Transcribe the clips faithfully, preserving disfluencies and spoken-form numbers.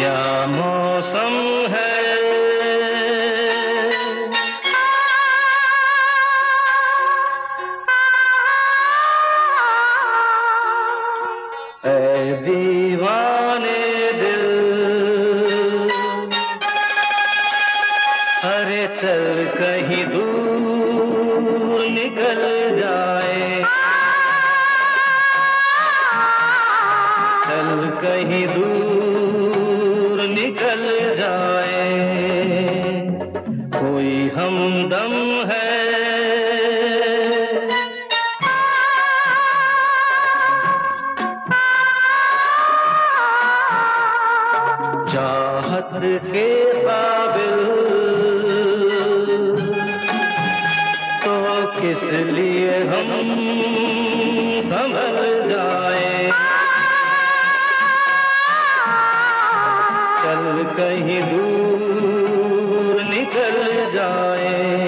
क्या मौसम है, ऐ दीवाने दिल, अरे चल कहीं दूर निकल जाए, चल कहीं दूर निकल जाए, कोई हमदम है, चाहत के काबिल तो किस लिए हम संभल जाए, चल कहीं दूर निकल जाए।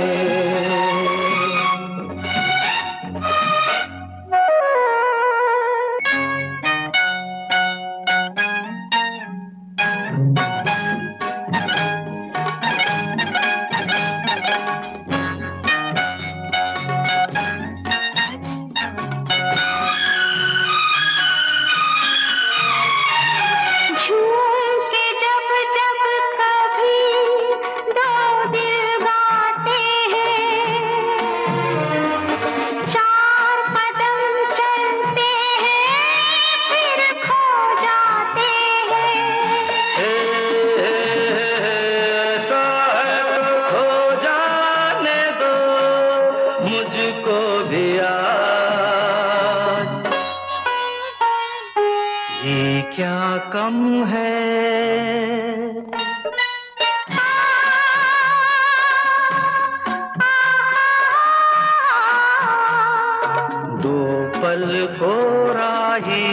मुझको भी याद, ये क्या कम है, दो पल को राही,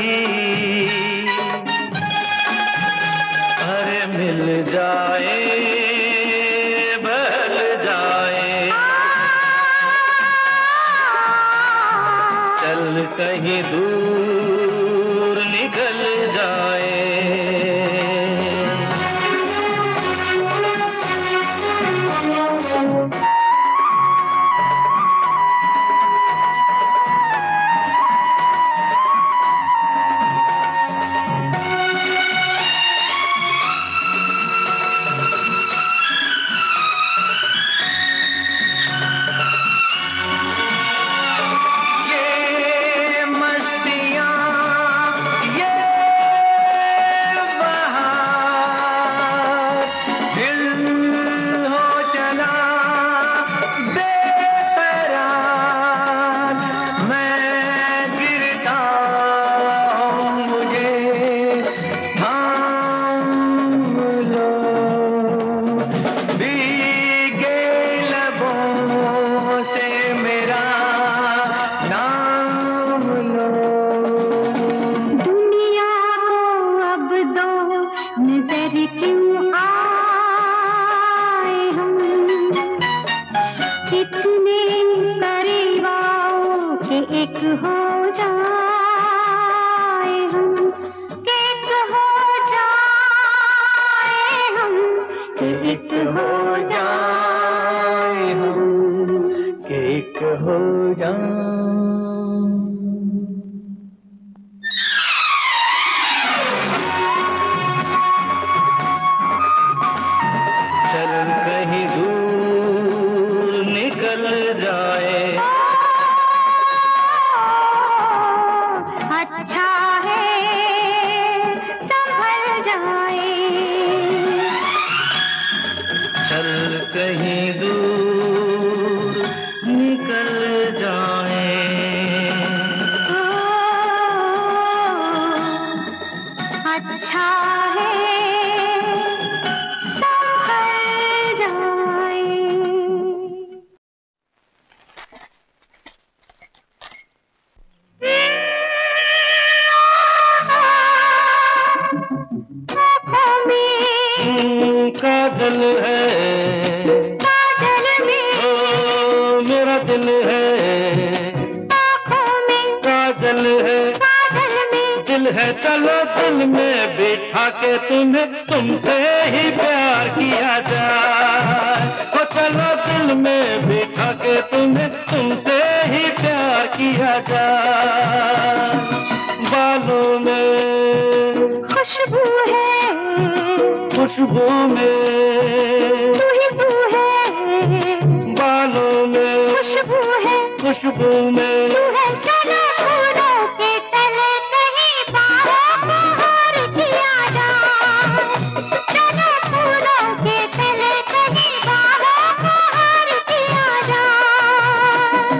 अरे मिल जाए बहल जाए, चल कहीं दूर निकल जाए। एक हो जाए हम, एक हो जाए हम, एक हो जाए हम, एक हो जाए। चल कहीं दूर निकल जाए, अच्छा है संभल जाए, चल कहीं दूर निकल जाए। अच्छा है संभल जाए। काजल है काजल में ओ मेरा दिल है, आँखों में काजल है काजल में दिल दिल है चलो दिल में बिठा के तुम्हें तुमसे ही प्यार किया जाए। हो चलो दिल में बिठा के तुम्हें तुमसे ही प्यार किया जाए। बालों में खुशबू है, खुशबू में तू ही तू है। बालों में खुशबू है, खुशबू में तू है। चलो फूलों के तले कहीं बाहों को हार किया जाए। चलो फूलों के तले कहीं बाहों को हार किया जाए।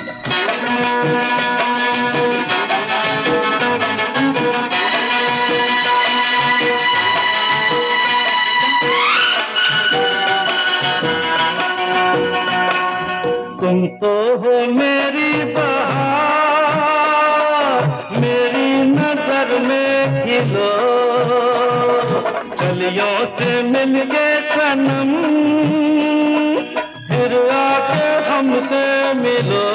तुम तो हो मेरी बहार, मेरी नजर में खिलो। चलियों से मिल के सनम, फिर आके हमसे मिलो।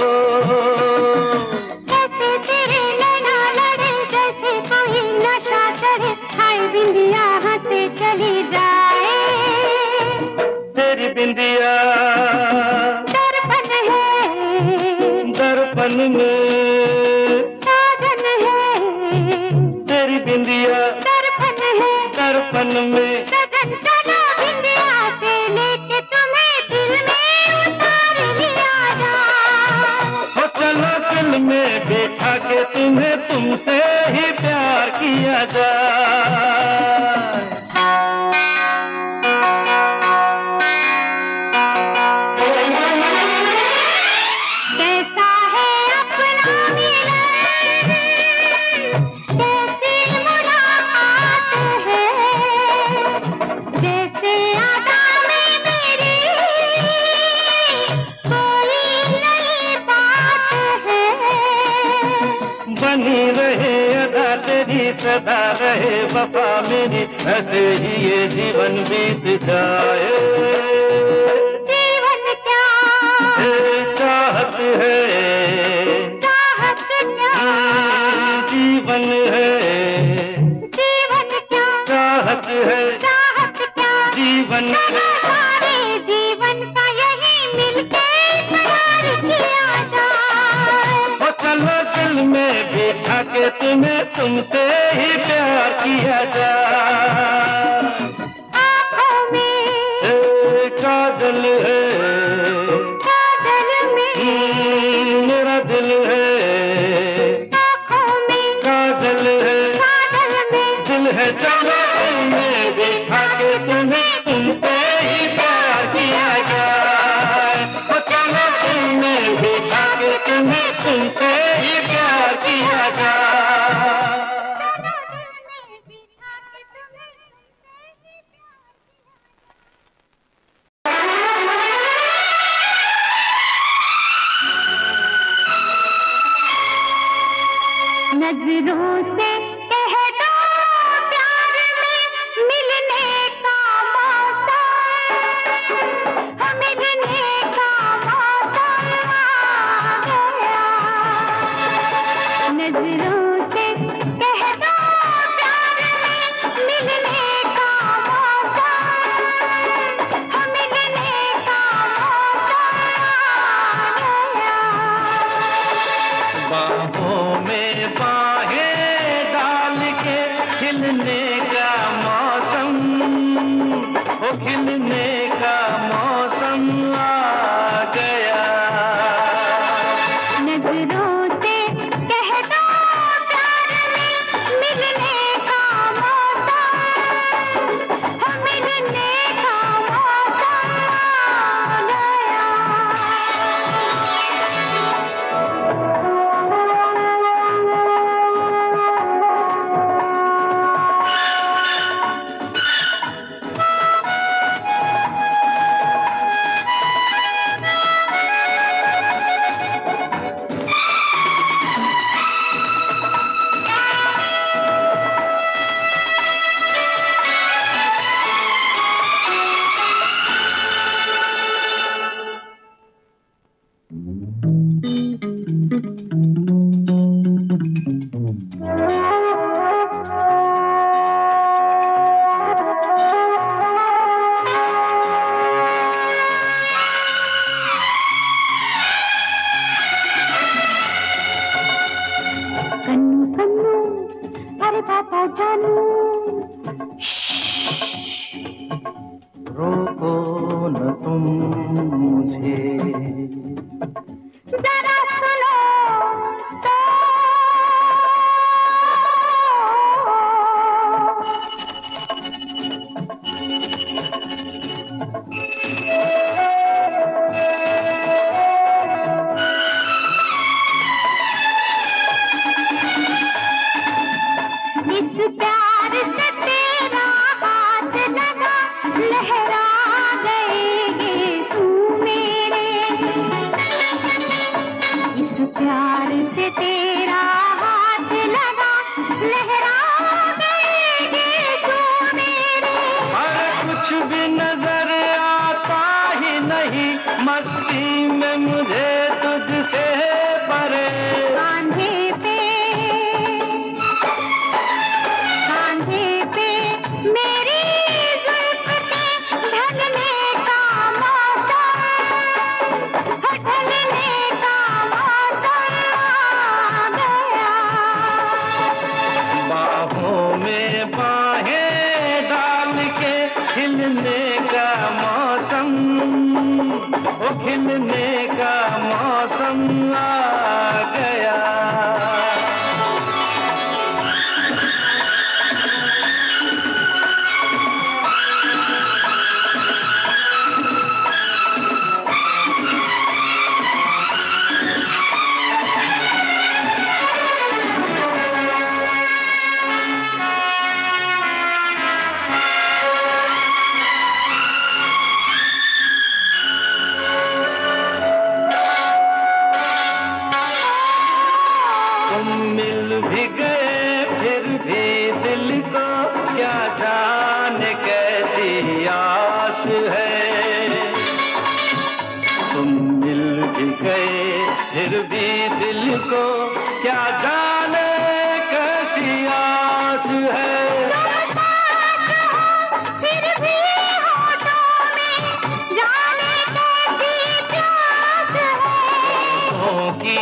जैसे तेरे नैना लड़े, जैसे कोई नशा चढ़े, हाय बिंदिया हाथे चली जाए। तेरी बिंदिया दर्पण है, दर्पण में साजन है। तेरी बिंदिया दर्पण है, दर्पण में सजन। चलो बिंदिया से लेके तुम्हें दिल में उतार लिया जाए। हो चलो दिल में बिठा के तुम्हें तुमसे ही प्यार किया जाए। कैसा है अपना मिलन, कैसी मुलाकात है। जैसे आदा में मेरी कोई नई बात है। बनी रहे अदा तेरी, सदा रहे वफा मेरी, ऐसे ही ये जीवन बीत जाए। जीवन क्या, ये चाहत है, चाहत क्या, जीवन है, जीवन क्या, चाहत है, चाहत क्या। जीवन चलो सारे जीवन का यही मिलके इकरार किया जाए। हो चलो दिल में बिठा के तुम्हें तुमसे ही प्यार किया जाए। आँखों में ए, काजल है, काजल में, मेरा दिल है, आँखों में काजल है, काजल में। दिल है चलो दिल में बिठा के तुम्हें तुमसे ही प्यार किया जाए। हो चलो दिल में बिठा के तुम्हें तुमसे ही प्यार किया जाए। चलो दिल में बिठा के तुम्हें तुमसे ही प्यार किया। नजरों से कह दो प्यार में मिलने का मौसम, मिलने का मौसम आ गया। नजरों से कह दो प्यार में मिलने का मौसम, मिलने का मौसम आ गया। बाहों में बाहें डाल के खिलने का मौसम, हो खिलने का मौसम आ गया। नजरों से कह दो प्यार में मिलने का मौसम, मिलने का मौसम आ गया। जाता जानू। रोको न तुम मुझे, जरा सुनो तो। इस प्यार से तेरा हाथ लगा, लहरा गए गेसू मेरे। इस प्यार से तेरा हाथ लगा, लहरा गए गेसू मेरे। अरे कुछ भी नजर आता ही नहीं, मस्ती में मुझे तुझसे परे। कांधे पे कांधे पे मेरी जुल्फ के ढलने का मौसम, ढलने का मौसम आ गया। बाहों में बाहें डाल के खिलने का मौसम, ओ खिलने का मौसम आ गया। तुम मिल भी गए फिर भी दिल को क्या जाने कैसी आस है। तुम मिल भी गए फिर भी दिल को क्या जाने कैसी आस है। फिर भी होठों में जाने कैसी प्यास है। होठों की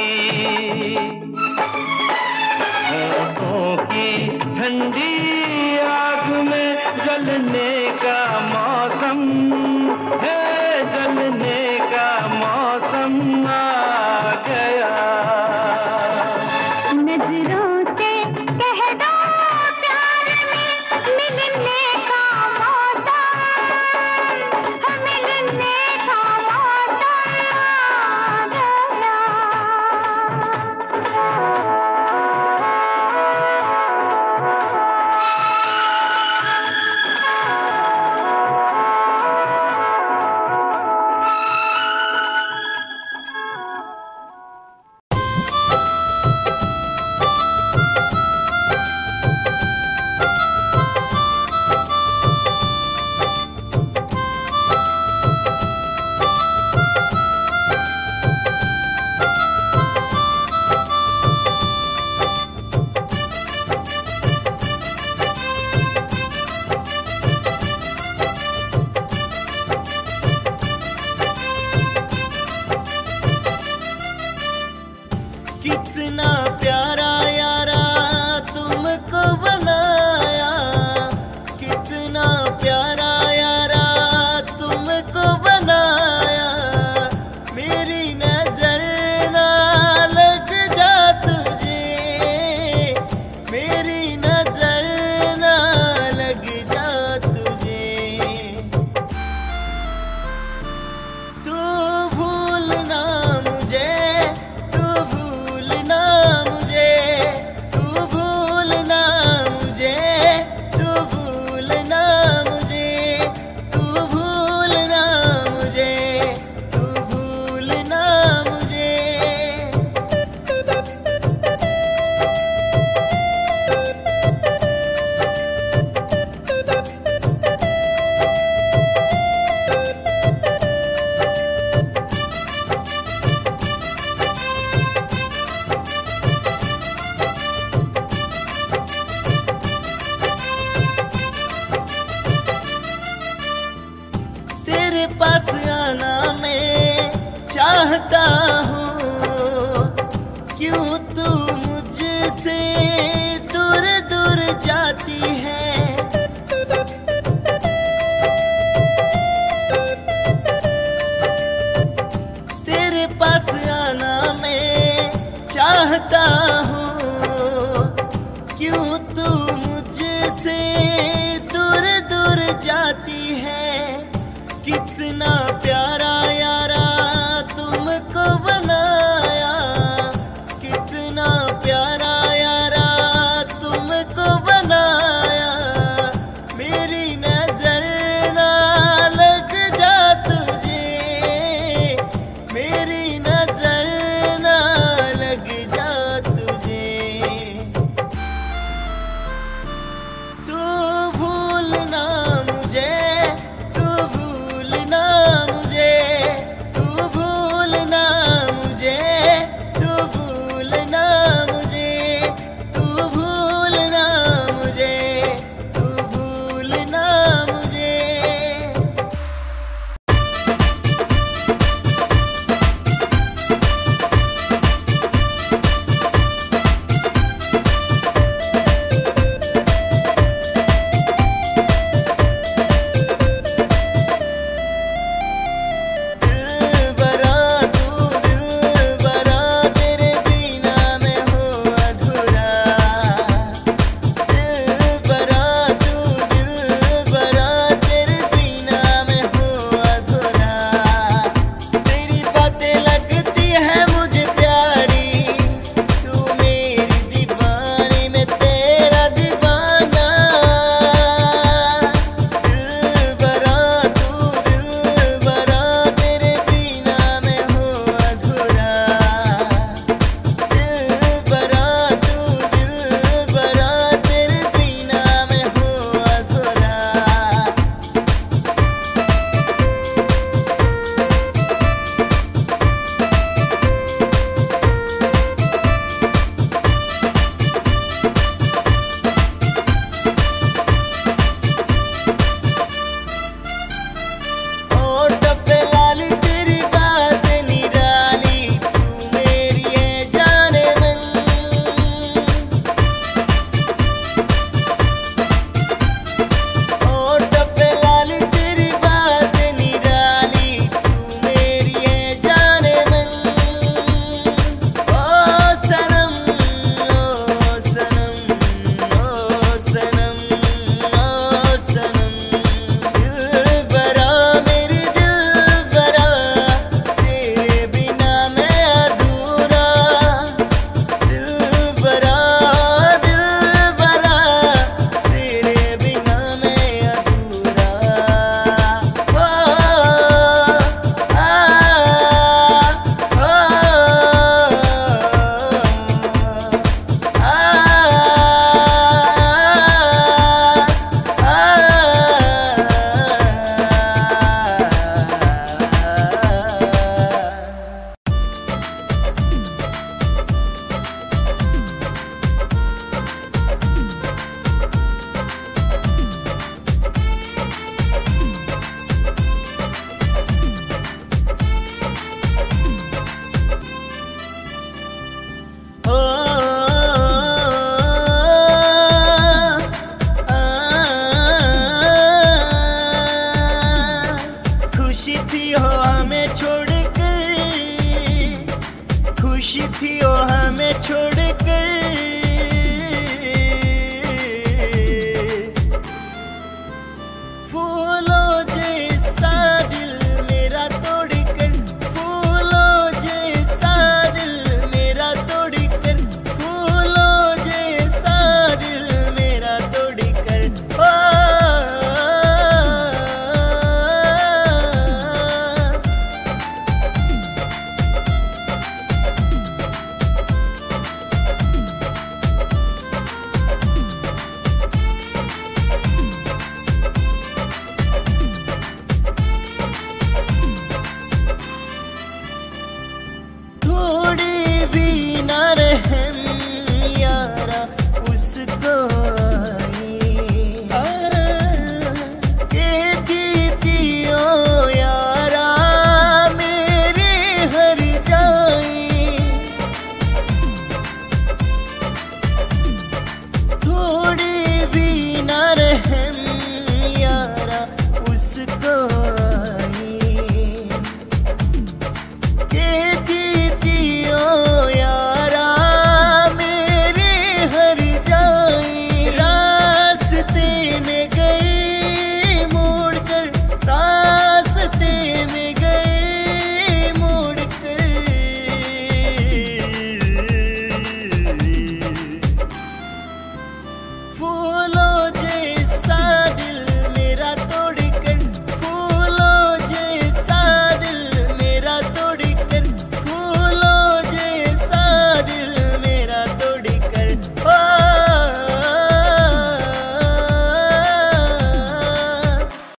होठों की ठंडी आग में जलने का मौसम है, जलने का मौसम आ गया। नजरों से कह दो प्यार में मिलने का मौसम, मिलने का मौसम आ गया। कितना प्यारा यारा तुमको बनाया, कितना प्यारा यारा तुमको बनाया। मेरी नजर ना लग जा तुझे, मेरी नजर ना लग जा तुझे। तू भूलना मुझे, तू भूलना मुझे, तू भूलना मुझे, तू भूलना मुझे, तू भूलना मुझे, तू भूलना मुझे। तेरे पास आना मैं चाहता हूँ, क्यों तू मुझसे दूर दूर जा जाती है